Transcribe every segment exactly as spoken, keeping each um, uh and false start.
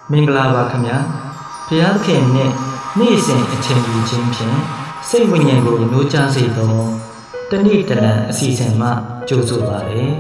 မင်္ဂလာပါခင်ဗျာဘုရားသခင်နဲ့နေ့စဉ်အချိန်ယူခြင်းဖြင့်စိတ်ဝိညာဉ်ကိုနှိုးချစေသောတနေ့တလံအစီအစဉ်မှကြိုဆိုပါရစေ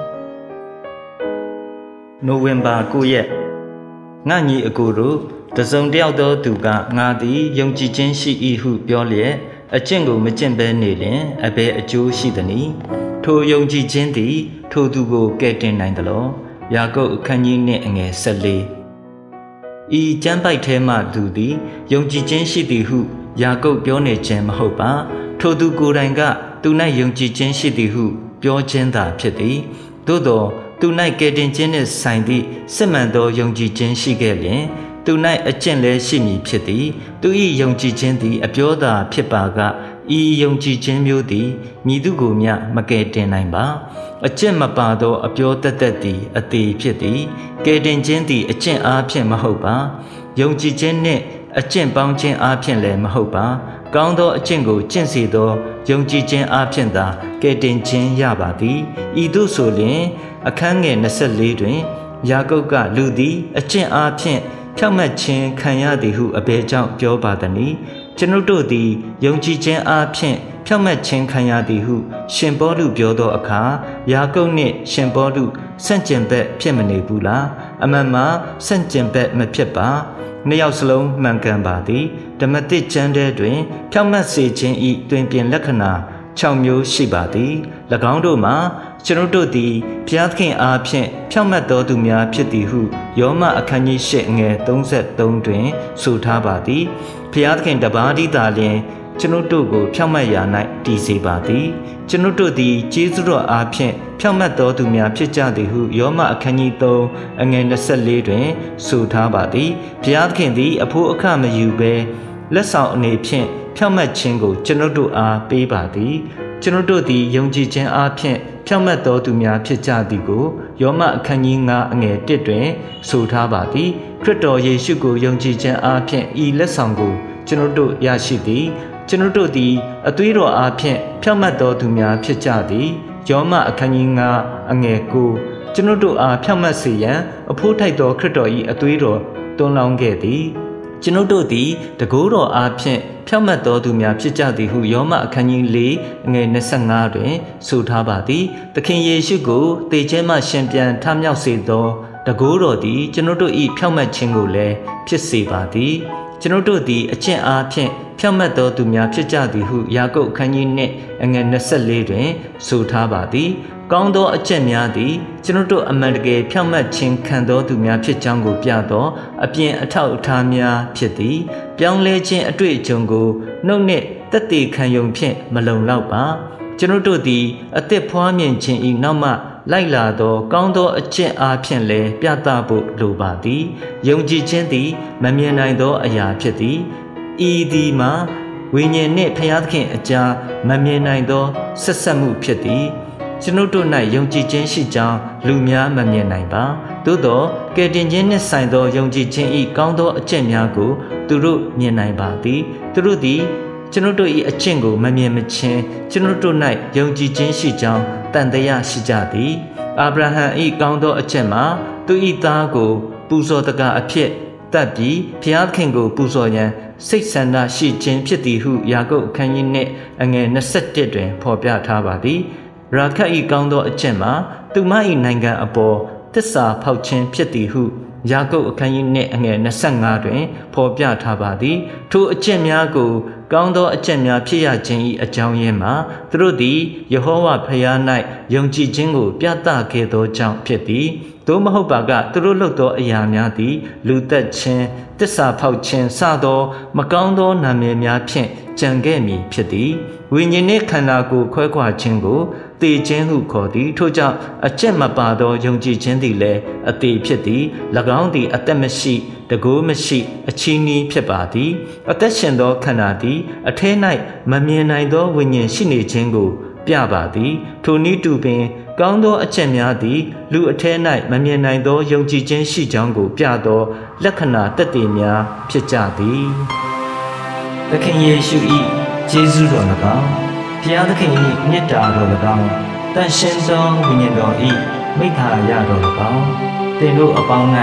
နိုဝင်ဘာ၉ရက်ငါညီအကိုတို့တစုံတယောက်သောသူကငါသည်ယုံကြည်ခြင်းရှိ၏ဟုပြောလျက်အကျင့်ကိုမကျင့်ဘဲနေလျင်အဘယ်အကျိုးရှိသနည်းထိုယုံကြည်ခြင်းသည်ထိုသူကိုကယ်တင်နိုင်သလောယာကုပ်အခန်းကြီးနှင့်အငယ်၁၄ဤကျမ်းပိုက်ထဲမှသူသည်ယုံကြည်ခြင်းရှိသည်ဟုယာကုပ်ပြောနေခြင်းမဟုတ်ပါထိုသူကိုယ်တိုင်ကသူ၌ယုံကြည်ခြင်းရှိသည်ဟုပြောခြင်းသာဖြစ်သည်သို့သောသူ၌ကယ်တင်ခြင်းနှင့်ဆိုင်သည့်စစ်မှန်သောယုံကြည်ခြင်းရှိခဲ့လျင်သူ၌အကျင့်လည်းရှိမည်ဖြစ်သည်သူ၏ယုံကြည်ခြင်းသည်အပြောသာဖြစ်ပါကဤယုံကြည်ခြင်းမျိုးသည်မည်သူကိုမျှမကယ်တင်နိုင်ပါအကျင့်မပါသောအပြောတတ်တတ်သည်အသေးဖြစ်သည်ကယ်တင်ခြင်းသည်အကျင့်အားဖြင့်မဟုတ်ပါယုံကြည်ခြင်းနှင့်အကျင့်ပေါင်းခြင်းအားဖြင့်လည်းမဟုတ်ပါကောင်းသောအကျင့်ကိုကျင့်စေသောယုံကြည်ခြင်းအားဖြင့်သာကယ်တင်ခြင်းရပါသည်ဤသို့ဆိုလျှင်အခန်းငယ်၂၄တွင်ယာကုပ်ကလူသည်အကျင့်အားဖြင့်ဖြောင့်မတ်ခြင်းခံရသည်ဟုအဘယ်ကြောင့်ပြောပါသနည်းကျွန်ုပ်တို့သည်ယုံကြည်ခြင်းအားဖြင့်ဖြောင့်မတ်ခြင်းခံရသည်ဟုရှင်ပေါလုပြောသောအခါယာကုပ်နှင့်ရှင်ပေါလုဆန့်ကျင်ဘက်ဖြစ်မနေဘူးလားအမှန်မှာဆန့်ကျင်ဘက်မဖြစ်ပါနှစ်ယောက်စလုံးမှန်ကန်ပါသည်ဓမ္မသစ်ကျမ်းထဲတွင်ဖြောင့်မတ်စေခြင်း၏တွင်ပြင်လက္ခဏာ၆မျိုးရှိပါသည်၎င်းတို့မှာကျွန်ုပ်တို့သည်ဘုရားသခင်အားဖြင့်ဖြောင့်မတ်တော်သူများဖြစ်သည်ဟုယောမအခန်းကြီး၈ငယ်၃၃တွင်ဆိုထားပါသည်ဘုရားသခင်တပါးတည်းသာလျှင်ကျွန်ုပ်တို့ကိုဖြောင့်မတ်ရာ၌တည်စေပါသည်ကျွန်ုပ်တို့သည်ကျေးဇူးတော်အားဖြင့်ဖြောင့်မတ်တော်သူများဖြစ်ကြသည်ဟုယောမအခန်းကြီး၃အငယ်၂၄တွင်ဆိုထားပါသည်ဘုရားသခင်သည်အဖို့အခမယူဘဲလက်ဆောင်အနေဖြင့်ဖြောင့်မတ်ခြင်းကိုကျွန်ုပ်တို့အားပေးပါသည်ကျွန်ုပ်တို့သည်ယုံကြည်ခြင်းအားဖြင့်ဖြောင့်မတ်တော်သူများဖြစ်ကြသည်ကိုယောမအခန်းကြီး၅အငယ်၁တွင်ဆိုထားပါသည်ခရစ်တော်ယေရှုကိုယုံကြည်ခြင်းအားဖြင့်ဤလက်ဆောင်ကိုကျွန်ုပ်တို့ရရှိသည်ကျွန်ုပ်တို့သည်အသွေးတော်အားဖြင့်ဖြောင့်မတ်တော်သူများဖြစ်ကြသည်ယောမအခန်းကြီး၅အငယ်၉ကျွန်ုပ်တို့အားဖြောင့်မတ်စေရန်အဖို့ထိုက်သောခရစ်တော်၏အသွေးတော်တွန်းလောင်းခဲ့သည်ကျွန်ုပ်တို့သည်တကိုးတော်အားဖြင့်ဖြောင့်မတ်တော်သူများဖြစ်ကြသည်ဟုယောမအခန်းကြီး၄အငယ်၂၅တွင်ဆိုထားပါသည်သခင်ယေရှုကိုသေခြင်းမှရှင်ပြန်ထမြောက်စေသောတကိုးတော်သည်ကျွန်ုပ်တို့၏ဖြောင့်မတ်ခြင်းကိုလည်းဖြစ်စေပါသည်ကျွန်ုပ်တို့သည်အကျင့်အားဖြင့်ဖြောင့်မတ်တော်သူများဖြစ်ကြသည်ဟုယာကုပ်အခန်းကြီး၂အငယ်၂၄တွင်ဆိုထားပါသည်ကောင်းသောအကျင့်များသည်ကျွန်ုပ်တို့အမှန်တကယ်ဖြောင့်မတ်ခြင်းခံသောသူများဖြစ်ကြောင်းကိုပြသောအပြင်အထောက်အထားများဖြစ်သည်ပြောင်းလဲခြင်းအတွေ့အကြုံကိုနှုတ်နှင့်သက်သေခံယုံဖြင့်မလုံလောက်ပါကျွန်ုပ်တို့သည်အသက်ဖွားမြင်ခြင်း၏နောက်မှလိုက်လာသောကောင်းသောအကျင့်အားဖြင့်လည်းပြသဖို့လိုပါသည်ယုံကြည်ခြင်းသည်မမြင်နိုင်သောအရာဖြစ်သည်ဤသည်မှာဝိညာဉ်နှင့်ဘုရားသခင်အကြားမမြင်နိုင်သောဆက်ဆက်မှုဖြစ်သည်ကျွန်ုပ်တို့၌ယုံကြည်ခြင်းရှိကြောင်းလူများမမြင်နိုင်ပါသို့သောကယ်တင်ခြင်းနှင့်ဆိုင်သောယုံကြည်ခြင်း၏ကောင်းသောအကျင့်များကိုသူတို့မြင်နိုင်ပါသည်သူတို့သည်ကျွန်ုပ်တို့၏အကျင့်ကိုမမြင်မချင်းကျွန်ုပ်တို့၌ယုံကြည်ခြင်းရှိကြောင်းတန်တရားရှိကြသည်အာဗြဟံ၏ကောင်းသောအကျင့်မှာသူ၏သားကိုပူဇော်တကားအဖြစ်တတ်ပြီးဘုရားသခင်ကိုပူဇော်ရန်စိတ်ဆန္ဒရှိခြင်းဖြစ်သည်ဟုယာကုပ်အခန်းကြီး၂အငယ်၂၁တွင်ဖော်ပြထားပါသည်ရာခတ်၏ကောင်းသောအကျင့်မှာသူမ၏နိုင်ငံအပေါ်သစ္စာဖောက်ခြင်းဖြစ်သည်ဟုယာကုပ်အခန်းကြီး၂အငယ်၂၅တွင်ဖော်ပြထားပါသည်ထိုအကျင့်များကိုကောင်းသောအကျင့်များဖြစ်ရခြင်း၏အကြောင်းရင်းမှာသူတို့သည်ယေဟောဝါဘုရား၌ယုံကြည်ခြင်းကိုပြသခဲ့သောကြောင့်ဖြစ်သည်သို့မဟုတ်ပါကသူတို့လုပ်သောအရာများသည်လူသက်ခြင်းသစ္စာဖောက်ခြင်းစသောမကောင်းသောနာမည်များဖြင့်ကြံခဲ့မည်ဖြစ်သည်ဝိညာဉ်နှင့်ခန္ဓာကိုယ်ခွဲခွာခြင်းကိုသေခြင်းဟုခေါ်သည်ထို့ကြောင့်အကျင့်မပါသောယုံကြည်ခြင်းသည်လည်းအသေးဖြစ်သည်၎င်းသည်အသက်မရှိတကိုးမရှိအချီးနှီးဖြစ်ပါသည်အသက်ရှင်သောခန္ဓာသည်အထဲ၌မမြင်နိုင်သောဝိညာဉ်ရှိနေခြင်းကိုပြပါသည်ထိုနည်းတူပင်ကောင်းသောအကျင့်များသည်လူအထဲ၌မမြင်နိုင်သောယုံကြည်ခြင်းရှိကြောင်းကိုပြသောလက္ခဏာသက်သေများဖြစ်ကြသည်သခင်ယေရှု၏ကျေးဇူးတော်၎င်းဘုရားသခင်၏မြတ်တာတော်၎င်းတန်ရှင်းသောဝိညာဉ်တော်၏မိခါရတော်၎င်းသင်တို့အပေါင်း၌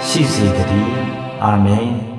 ရှိစေတည်းအာမင်